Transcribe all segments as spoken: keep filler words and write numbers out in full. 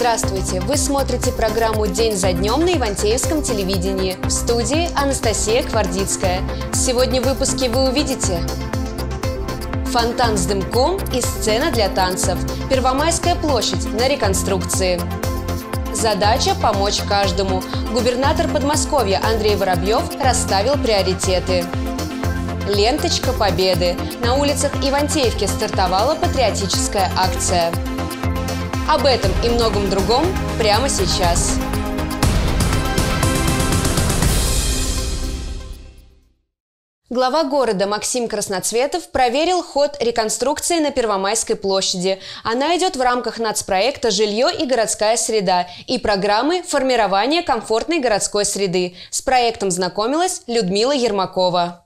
Здравствуйте! Вы смотрите программу «День за днем» на Ивантеевском телевидении. В студии Анастасия Квардицкая. Сегодня в выпуске вы увидите: фонтан с дымком и сцена для танцев. Первомайская площадь на реконструкции. Задача – помочь каждому. Губернатор Подмосковья Андрей Воробьев расставил приоритеты. Ленточка победы. На улицах Ивантеевки стартовала патриотическая акция. Об этом и многом другом прямо сейчас. Глава города Максим Красноцветов проверил ход реконструкции на Первомайской площади. Она идет в рамках нацпроекта «Жилье и городская среда» и программы формирования комфортной городской среды. С проектом знакомилась Людмила Ермакова.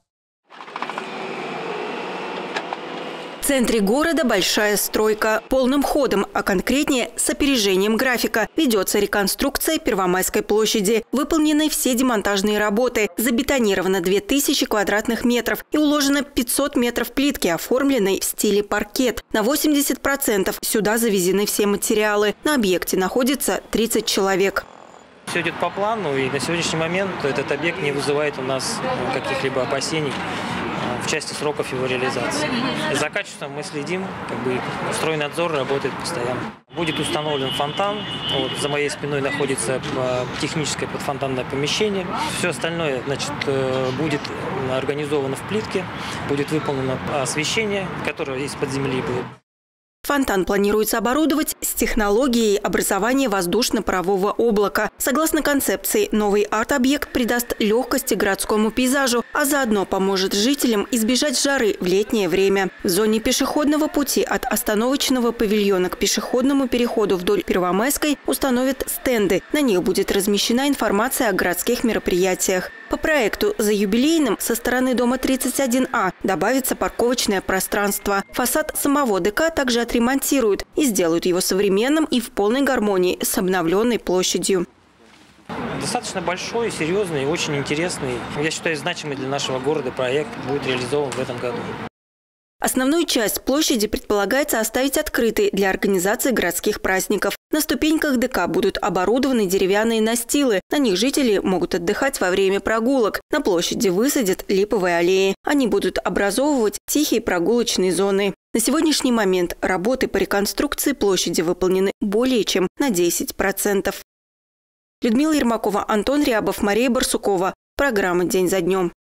В центре города большая стройка. Полным ходом, а конкретнее с опережением графика, ведется реконструкция Первомайской площади. Выполнены все демонтажные работы. Забетонировано две тысячи квадратных метров и уложено пятьсот метров плитки, оформленной в стиле паркет. На восемьдесят процентов сюда завезены все материалы. На объекте находится тридцать человек. Все идет по плану, и на сегодняшний момент этот объект не вызывает у нас каких-либо опасений в части сроков его реализации. За качеством мы следим, как бы Стройнадзор работает постоянно. Будет установлен фонтан, вот, за моей спиной находится техническое подфонтанное помещение. Все остальное, значит, будет организовано в плитке, будет выполнено освещение, которое из-под земли будет. Фонтан планируется оборудовать с технологией образования воздушно-парового облака. Согласно концепции, новый арт-объект придаст легкости городскому пейзажу, а заодно поможет жителям избежать жары в летнее время. В зоне пешеходного пути от остановочного павильона к пешеходному переходу вдоль Первомайской установят стенды. На них будет размещена информация о городских мероприятиях. По проекту за юбилейным со стороны дома тридцать один А добавится парковочное пространство. Фасад самого ДК также отремонтируют и сделают его современным и в полной гармонии с обновленной площадью. Достаточно большой, серьезный и очень интересный, я считаю, значимый для нашего города проект будет реализован в этом году. Основную часть площади предполагается оставить открытой для организации городских праздников. На ступеньках ДК будут оборудованы деревянные настилы. На них жители могут отдыхать во время прогулок. На площади высадят липовые аллеи. Они будут образовывать тихие прогулочные зоны. На сегодняшний момент работы по реконструкции площади выполнены более чем на десять процентов. Людмила Ермакова, Антон Рябов, Мария Барсукова. Программа «День за днем».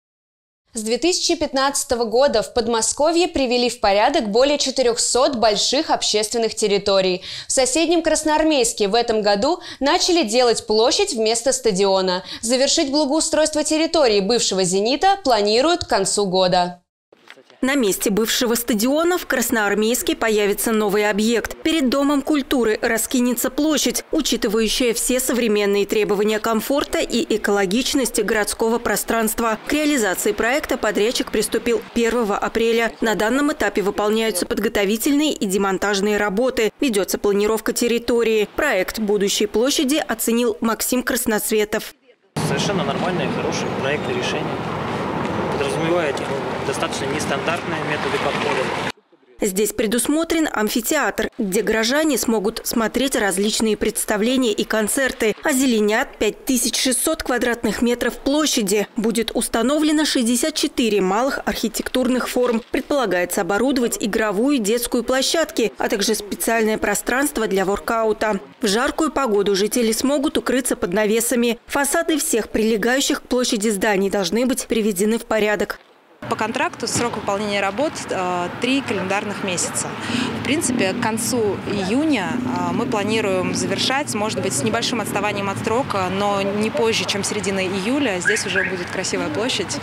С две тысячи пятнадцатого года в Подмосковье привели в порядок более четырёхсот больших общественных территорий. В соседнем Красноармейске в этом году начали делать площадь вместо стадиона. Завершить благоустройство территории бывшего «Зенита» планируют к концу года. На месте бывшего стадиона в Красноармейске появится новый объект. Перед Домом культуры раскинется площадь, учитывающая все современные требования комфорта и экологичности городского пространства. К реализации проекта подрядчик приступил первого апреля. На данном этапе выполняются подготовительные и демонтажные работы. Ведется планировка территории. Проект будущей площади оценил Максим Красноцветов. Совершенно нормальные, хорошие проекты решения. Подразумевает достаточно нестандартные методы подхода. Здесь предусмотрен амфитеатр, где горожане смогут смотреть различные представления и концерты. Озеленят пять тысяч шестьсот квадратных метров площади. Будет установлено шестьдесят четыре малых архитектурных форм. Предполагается оборудовать игровую и детскую площадки, а также специальное пространство для воркаута. В жаркую погоду жители смогут укрыться под навесами. Фасады всех прилегающих к площади зданий должны быть приведены в порядок. По контракту срок выполнения работ три календарных месяца. В принципе, к концу июня мы планируем завершать, может быть, с небольшим отставанием от срока, но не позже, чем середина июля. Здесь уже будет красивая площадь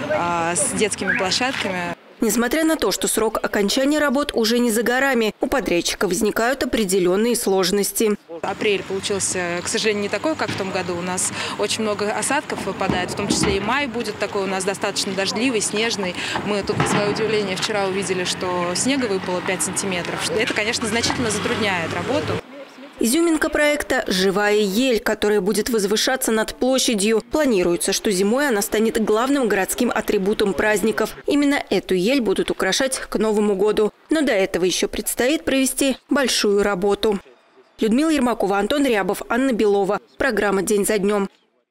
с детскими площадками. Несмотря на то, что срок окончания работ уже не за горами, у подрядчика возникают определенные сложности. Апрель получился, к сожалению, не такой, как в том году. У нас очень много осадков выпадает, в том числе и май будет такой у нас достаточно дождливый, снежный. Мы тут, на свое удивление, вчера увидели, что снега выпало пять сантиметров. Это, конечно, значительно затрудняет работу. Изюминка проекта – живая ель, которая будет возвышаться над площадью. Планируется, что зимой она станет главным городским атрибутом праздников. Именно эту ель будут украшать к Новому году. Но до этого еще предстоит провести большую работу. Людмила Ермакова, Антон Рябов, Анна Белова. Программа «День за днем».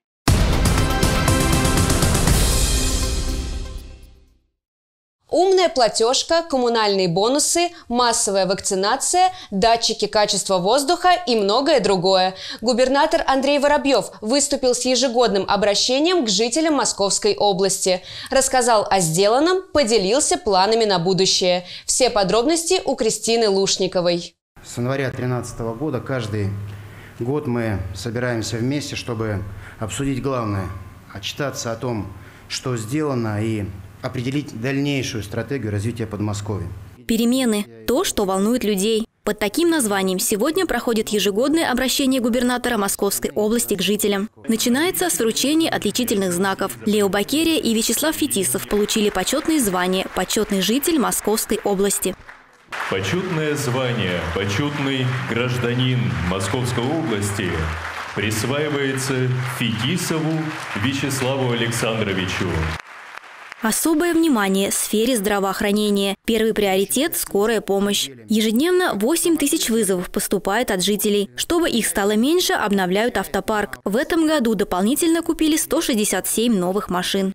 Умная платежка, коммунальные бонусы, массовая вакцинация, датчики качества воздуха и многое другое. Губернатор Андрей Воробьев выступил с ежегодным обращением к жителям Московской области. Рассказал о сделанном, поделился планами на будущее. Все подробности у Кристины Лушниковой. С января две тысячи тринадцатого года каждый год мы собираемся вместе, чтобы обсудить главное, отчитаться о том, что сделано, и определить дальнейшую стратегию развития Подмосковья. Перемены – то, что волнует людей. Под таким названием сегодня проходит ежегодное обращение губернатора Московской области к жителям. Начинается с вручения отличительных знаков. Лео Бакерия и Вячеслав Фетисов получили почетные звания «Почетный житель Московской области». Почетное звание «Почетный гражданин Московской области» присваивается Фетисову Вячеславу Александровичу. Особое внимание сфере здравоохранения. Первый приоритет – скорая помощь. Ежедневно восемь тысяч вызовов поступает от жителей. Чтобы их стало меньше, обновляют автопарк. В этом году дополнительно купили сто шестьдесят семь новых машин.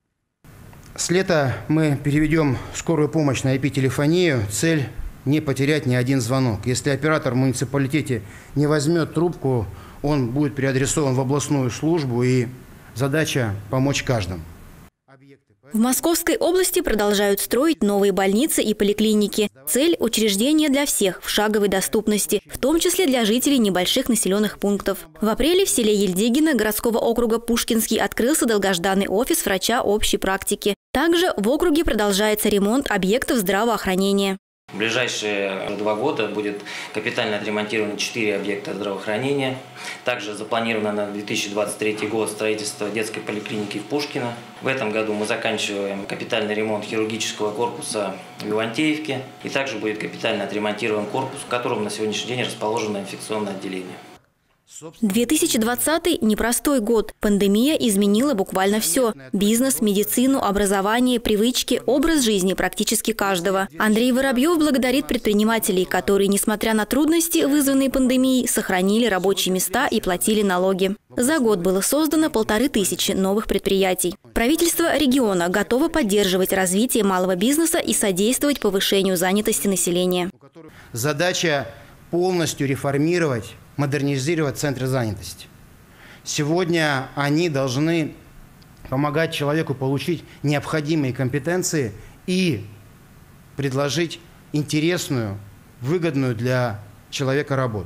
С лета мы переведем скорую помощь на ай пи-телефонию. Цель – не потерять ни один звонок. Если оператор в муниципалитете не возьмет трубку, он будет переадресован в областную службу, и задача – помочь каждому. В Московской области продолжают строить новые больницы и поликлиники. Цель – учреждения для всех в шаговой доступности, в том числе для жителей небольших населенных пунктов. В апреле в селе Ельдегино городского округа Пушкинский открылся долгожданный офис врача общей практики. Также в округе продолжается ремонт объектов здравоохранения. В ближайшие два года будет капитально отремонтировано четыре объекта здравоохранения. Также запланировано на две тысячи двадцать третий год строительство детской поликлиники в Пушкино. В этом году мы заканчиваем капитальный ремонт хирургического корпуса в Ивантеевке. И также будет капитально отремонтирован корпус, в котором на сегодняшний день расположено инфекционное отделение. две тысячи двадцатый – непростой год. Пандемия изменила буквально все. Бизнес, медицину, образование, привычки, образ жизни практически каждого. Андрей Воробьев благодарит предпринимателей, которые, несмотря на трудности, вызванные пандемией, сохранили рабочие места и платили налоги. За год было создано полторы тысячи новых предприятий. Правительство региона готово поддерживать развитие малого бизнеса и содействовать повышению занятости населения. Задача полностью реформировать, модернизировать центры занятости. Сегодня они должны помогать человеку получить необходимые компетенции и предложить интересную, выгодную для человека работу.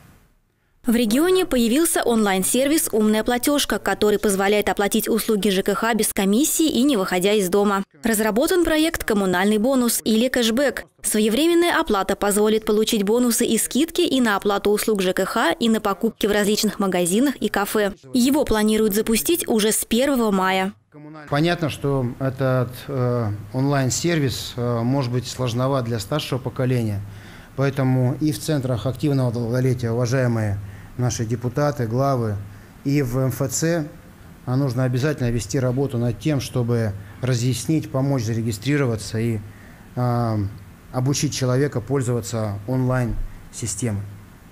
В регионе появился онлайн-сервис «Умная платежка», который позволяет оплатить услуги ЖКХ без комиссии и не выходя из дома. Разработан проект «Коммунальный бонус» или «Кэшбэк». Своевременная оплата позволит получить бонусы и скидки и на оплату услуг ЖКХ, и на покупки в различных магазинах и кафе. Его планируют запустить уже с первого мая. Понятно, что этот э, онлайн-сервис э, может быть сложноват для старшего поколения, поэтому и в центрах активного долголетия, уважаемые наши депутаты, главы, и в эм эф цэ нужно обязательно вести работу над тем, чтобы разъяснить, помочь зарегистрироваться и э, обучить человека пользоваться онлайн-системой.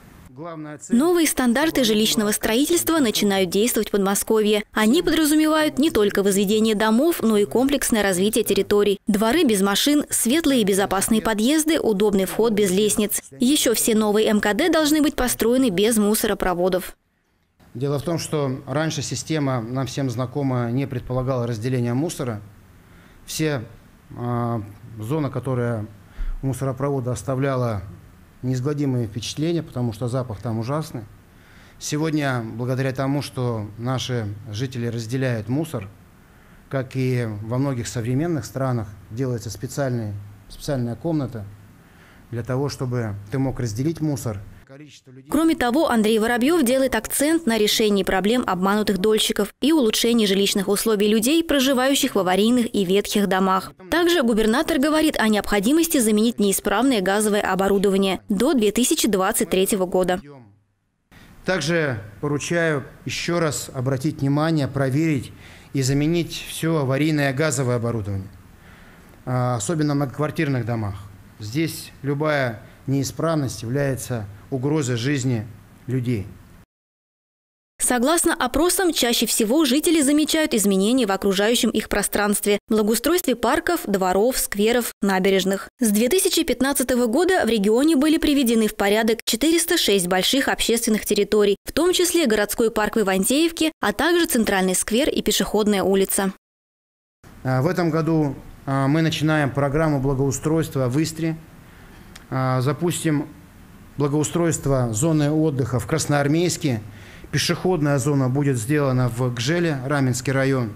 Новые стандарты жилищного строительства начинают действовать в Подмосковье. Они подразумевают не только возведение домов, но и комплексное развитие территорий. Дворы без машин, светлые и безопасные подъезды, удобный вход без лестниц. Еще все новые эм ка дэ должны быть построены без мусоропроводов. Дело в том, что раньше система, нам всем знакома, не предполагала разделения мусора. Все э, зоны, которые мусоропровода оставляла неизгладимые впечатления, потому что запах там ужасный. Сегодня, благодаря тому, что наши жители разделяют мусор, как и во многих современных странах, делается специальный, специальная комната для того, чтобы ты мог разделить мусор. Кроме того, Андрей Воробьев делает акцент на решении проблем обманутых дольщиков и улучшении жилищных условий людей, проживающих в аварийных и ветхих домах. Также губернатор говорит о необходимости заменить неисправное газовое оборудование до две тысячи двадцать третьего года. Также поручаю еще раз обратить внимание, проверить и заменить все аварийное газовое оборудование, особенно в многоквартирных домах. Здесь любая неисправность является угрозы жизни людей. Согласно опросам, чаще всего жители замечают изменения в окружающем их пространстве, благоустройстве парков, дворов, скверов, набережных. С две тысячи пятнадцатого года в регионе были приведены в порядок четыреста шесть больших общественных территорий, в том числе городской парк в Ивантеевке, а также центральный сквер и пешеходная улица. В этом году мы начинаем программу благоустройства в Истре, запустим благоустройство зоны отдыха в Красноармейске. Пешеходная зона будет сделана в Гжеле, Раменский район.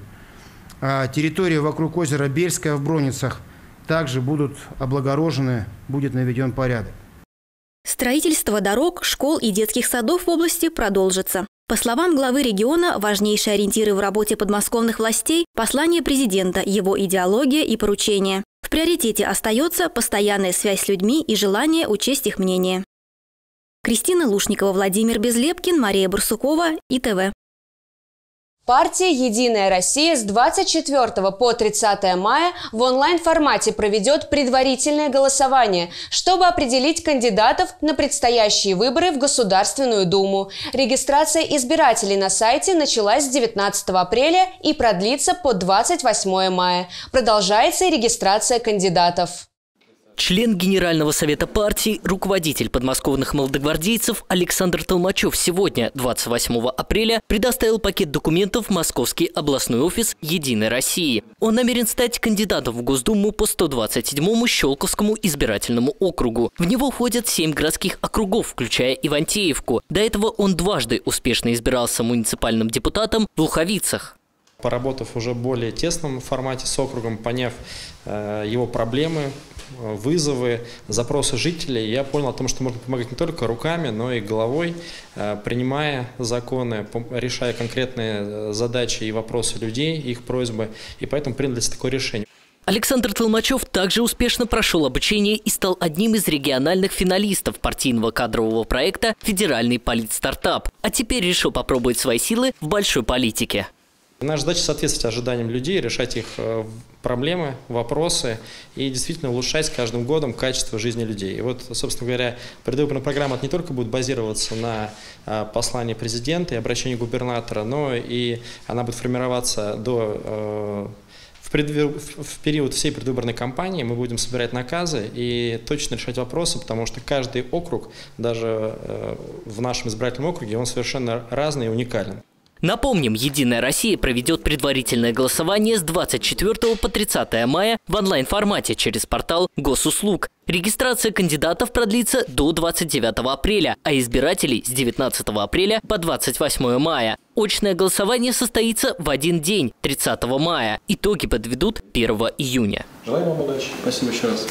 А территории вокруг озера Бельское в Броницах также будут облагорожены, будет наведен порядок. Строительство дорог, школ и детских садов в области продолжится. По словам главы региона, важнейшие ориентиры в работе подмосковных властей – послание президента, его идеология и поручения. В приоритете остается постоянная связь с людьми и желание учесть их мнение. Кристина Лушникова, Владимир Безлепкин, Мария Барсукова, И Т В. Партия «Единая Россия» с двадцать четвёртого по тридцатое мая в онлайн-формате проведет предварительное голосование, чтобы определить кандидатов на предстоящие выборы в Государственную Думу. Регистрация избирателей на сайте началась с девятнадцатого апреля и продлится по двадцать восьмое мая. Продолжается и регистрация кандидатов. Член Генерального совета партии, руководитель подмосковных молодогвардейцев Александр Толмачев сегодня, двадцать восьмого апреля, предоставил пакет документов в Московский областной офис «Единой России». Он намерен стать кандидатом в Госдуму по сто двадцать седьмому Щелковскому избирательному округу. В него входят семь городских округов, включая Ивантеевку. До этого он дважды успешно избирался муниципальным депутатом в Луховицах. Поработав уже в более тесном формате с округом, поняв э, его проблемы, вызовы, запросы жителей, я понял о том, что можно помогать не только руками, но и головой, э, принимая законы, решая конкретные задачи и вопросы людей, их просьбы, и поэтому приняли такое решение. Александр Толмачев также успешно прошел обучение и стал одним из региональных финалистов партийного кадрового проекта «Федеральный политстартап», а теперь решил попробовать свои силы в большой политике. Наша задача соответствовать ожиданиям людей, решать их проблемы, вопросы и действительно улучшать с каждым годом качество жизни людей. И вот, собственно говоря, предвыборная программа не только будет базироваться на послании президента и обращении губернатора, но и она будет формироваться до, в, предвы, в период всей предвыборной кампании. Мы будем собирать наказы и точно решать вопросы, потому что каждый округ, даже в нашем избирательном округе, он совершенно разный и уникален. Напомним, «Единая Россия» проведет предварительное голосование с двадцать четвёртого по тридцатое мая в онлайн-формате через портал Госуслуг. Регистрация кандидатов продлится до двадцать девятого апреля, а избирателей с девятнадцатого апреля по двадцать восьмое мая. Очное голосование состоится в один день, тридцатого мая. Итоги подведут первого июня. Желаю вам удачи. Спасибо еще раз.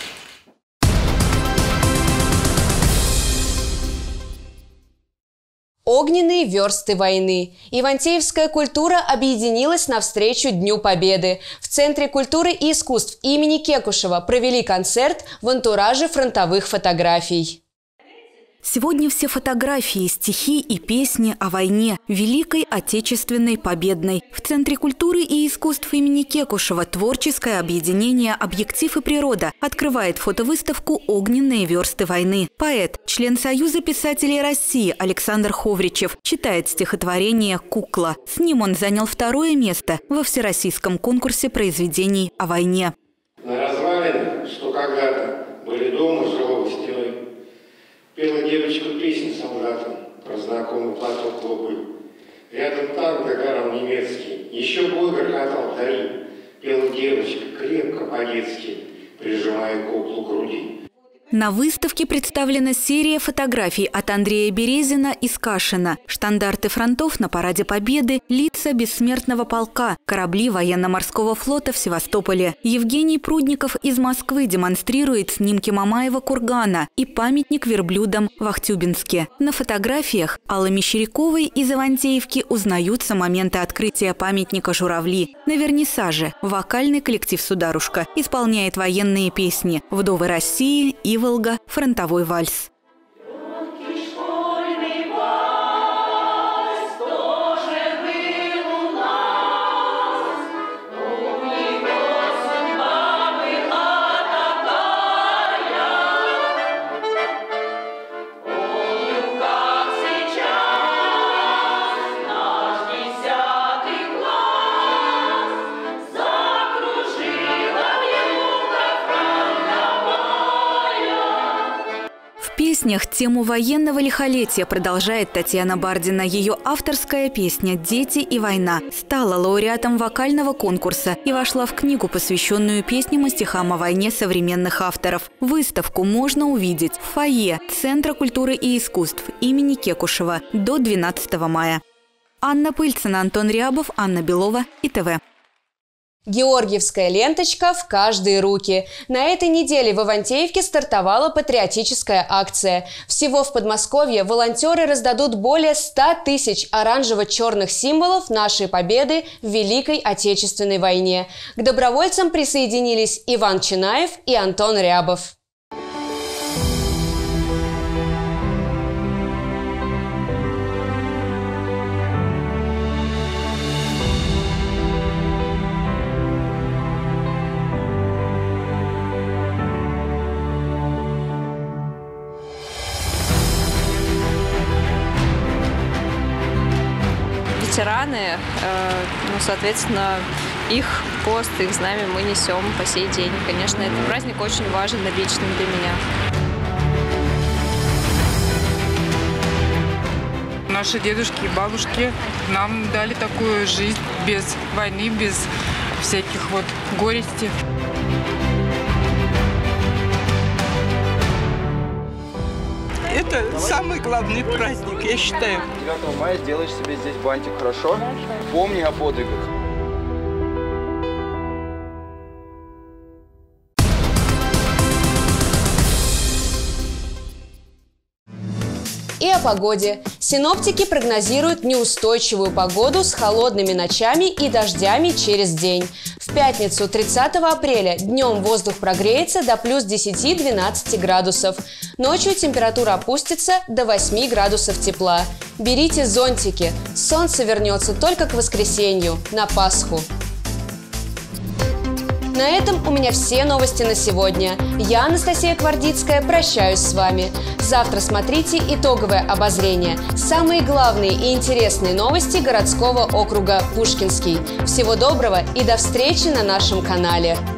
Огненные версты войны. Ивантеевская культура объединилась навстречу Дню Победы. В Центре культуры и искусств имени Кекушева провели концерт в антураже фронтовых фотографий. Сегодня все фотографии, стихи и песни о войне, Великой Отечественной Победной. В Центре культуры и искусств имени Кекушева творческое объединение «Объектив и природа» открывает фотовыставку «Огненные версты войны». Поэт, член Союза писателей России Александр Ховричев читает стихотворение «Кукла». С ним он занял второе место во всероссийском конкурсе произведений о войне. На развалинах, что когда-то были дома суровой стеной, пела девочка песню солдатам про знакомый платок голубой. Рядом танк догорал немецкий, еще бой грохотал вдали. Пела девочка крепко по-детски, прижимая куклу к груди. На выставке представлена серия фотографий от Андрея Березина из Кашина. Штандарты фронтов на Параде Победы, лица бессмертного полка, корабли военно-морского флота в Севастополе. Евгений Прудников из Москвы демонстрирует снимки Мамаева кургана и памятник верблюдам в Ахтюбинске. На фотографиях Аллы Мещеряковой из Ивантеевки узнаются моменты открытия памятника «Журавли». На вернисаже вокальный коллектив «Сударушка» исполняет военные песни «Вдовы России» и «Волга», фронтовой вальс. песнях тему военного лихолетия продолжает Татьяна Бардина. Ее авторская песня «Дети и война» стала лауреатом вокального конкурса и вошла в книгу, посвященную песням и стихам о войне современных авторов. Выставку можно увидеть в фойе Центра культуры и искусств имени Кекушева до двенадцатого мая. Анна Пыльцина, Антон Рябов, Анна Белова, И Т В. Георгиевская ленточка в каждые руки. На этой неделе в Ивантеевке стартовала патриотическая акция. Всего в Подмосковье волонтеры раздадут более ста тысяч оранжево-черных символов нашей победы в Великой Отечественной войне. К добровольцам присоединились Иван Чинаев и Антон Рябов. Ветераны, ну, соответственно, их пост, их знамя мы несем по сей день. Конечно, этот праздник очень важен лично для меня. Наши дедушки и бабушки нам дали такую жизнь без войны, без всяких вот горестей. Это самый главный праздник, я считаю. девятого мая сделаешь себе здесь бантик, хорошо? Помни о подвигах. И о погоде. Синоптики прогнозируют неустойчивую погоду с холодными ночами и дождями через день. В пятницу, тридцатого апреля, днем воздух прогреется до плюс десяти-двенадцати градусов. Ночью температура опустится до восьми градусов тепла. Берите зонтики. Солнце вернется только к воскресенью, на Пасху. На этом у меня все новости на сегодня. Я, Анастасия Квардицкая, прощаюсь с вами. Завтра смотрите итоговое обозрение. Самые главные и интересные новости городского округа Пушкинский. Всего доброго и до встречи на нашем канале.